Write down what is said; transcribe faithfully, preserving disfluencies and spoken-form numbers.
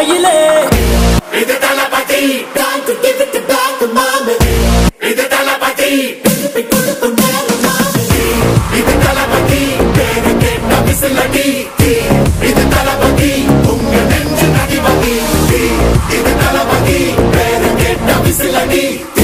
கையிலே இது தளபதி time to give it back to mama இது தளபதி திருப்பி கொடுக்கும் நேரம் மாமி இது தளபதி பேரு கேட்ட விசிலடி இது தளபதி உங்க நெஞ்சு நடிபதி இது தளபதி பேரு கேட்ட விசிலடி